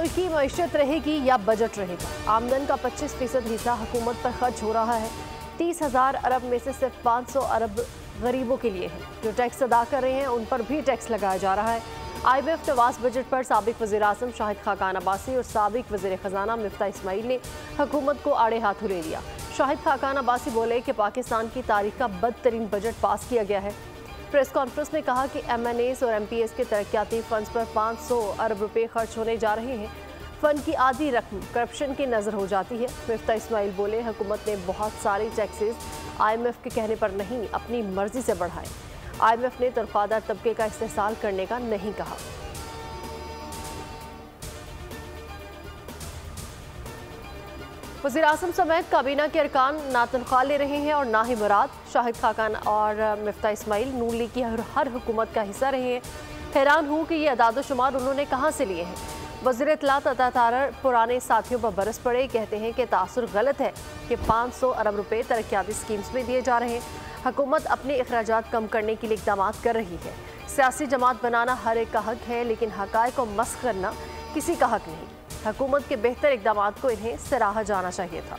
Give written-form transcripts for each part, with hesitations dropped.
मुल्क की मईशत रहेगी या बजट रहेगा? आमदन का 25% हिस्सा हुकूमत पर खर्च हो रहा है। 30,000 अरब में से सिर्फ 500 अरब गरीबों के लिए है। जो टैक्स अदा कर रहे हैं उन पर भी टैक्स लगाया जा रहा है। IMF नवाज बजट पर साबिक वज़ीर-आज़म शाहिद खाकान अब्बासी और साबिक वज़ीर ख़जाना मिफ्ता इस्माइल ने हुकूमत को आड़े हाथों ले लिया। शाहिद खाकान अब्बासी बोले कि पाकिस्तान की तारीख का बदतरीन बजट पास किया गया है। प्रेस कॉन्फ्रेंस में कहा कि MNAs और MPs के तरक्याती फंड्स पर 500 अरब रुपए खर्च होने जा रहे हैं। फंड की आधी रकम करप्शन की नज़र हो जाती है। मिफ्ता इस्माइल बोले, हुकूमत ने बहुत सारे टैक्सेस IMF के कहने पर नहीं, अपनी मर्जी से बढ़ाए। IMF ने तनख्वाहदार तबके का इस्तेहसाल करने का नहीं कहा। वज़ीर-आज़म समेत काबीना के अरकान ना तनख्वाह ले रहे हैं और ना ही मुराद। शाहिद खाकान और मिफ्ता इस्माइल नून लीग की हर हुकूमत का हिस्सा रहे हैं। हैरान हूँ कि ये अदाद-ओ-शुमार उन्होंने कहाँ से लिए हैं। वज़ीर इत्तलात अता तारर पुराने साथियों पर बरस पड़े, कहते हैं कि तासुर गलत है कि 500 अरब रुपए तरक्याती स्कीम्स में दिए जा रहे हैं। हुकूमत अपने अखराजात कम करने के लिए इक़दाम कर रही है। सियासी जमात बनाना हर एक का हक है, लेकिन हक़ाइक़ को मस्ख़ करना किसी का हक नहीं। हुकूमत के बेहतर इक़दाम को इन्हें सराहा जाना चाहिए था।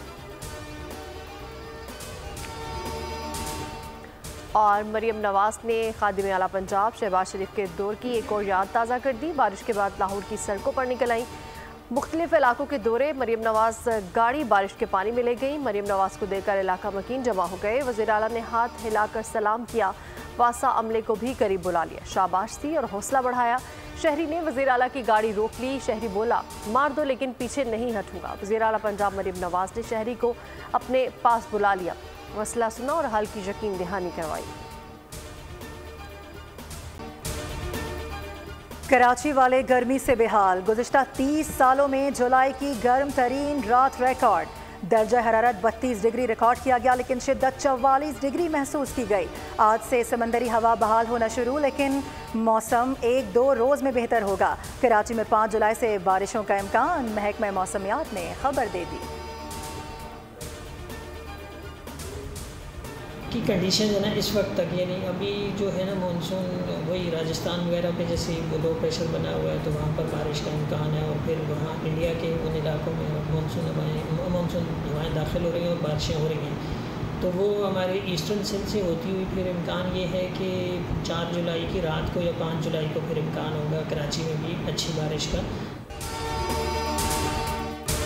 और मरियम नवाज ने खादिम आला पंजाब शहबाज शरीफ के दौर की एक और याद ताज़ा कर दी। बारिश के बाद लाहौर की सड़कों पर निकल आई मुख्तलिफ इलाकों के दौरे। मरियम नवाज गाड़ी बारिश के पानी में ले गई। मरियम नवाज को देखकर इलाका मकीन जमा हो गए। वज़ीर आला ने हाथ हिलाकर सलाम किया। वासा अमले को भी करीब बुला लिया, शाबाश दी और हौसला बढ़ाया। शहरी ने वज़ीर आला की गाड़ी रोक ली। शहरी बोला, मार दो लेकिन पीछे नहीं हटूंगा। वज़ीर आला पंजाब मरियम नवाज ने शहरी को अपने पास बुला लिया, मसला सुना और हल की यकीन दहानी करवाई। कराची वाले गर्मी से बेहाल। गुज़िश्ता 30 सालों में जुलाई की गर्म तरीन रात रिकॉर्ड। दर्जा हरारत 32 डिग्री रिकॉर्ड किया गया, लेकिन शिद्दत 44 डिग्री महसूस की गई। आज से समंदरी हवा बहाल होना शुरू, लेकिन मौसम 1-2 रोज़ में बेहतर होगा। कराची में 5 जुलाई से बारिशों का इम्कान, महकमा मौसमियात ने खबर दे दी। की कंडीशन है ना इस वक्त तक, यानी अभी जो है ना मानसून वही राजस्थान वगैरह पे जैसे लो प्रेशर बना हुआ है, तो वहाँ पर बारिश का इम्कान है। और फिर वहाँ इंडिया के उन इलाकों में मानसून हवाएँ दाखिल हो रही हैं और बारिशें हो रही हैं। तो वो हमारे ईस्टर्न सिंध से होती हुई फिर इम्कान ये है कि 4 जुलाई की रात को या 5 जुलाई को फिर इम्कान होगा कराची में भी अच्छी बारिश का।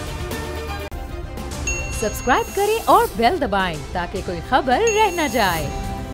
सब्सक्राइब करें और बेल दबाएं ताकि कोई खबर रह न जाए।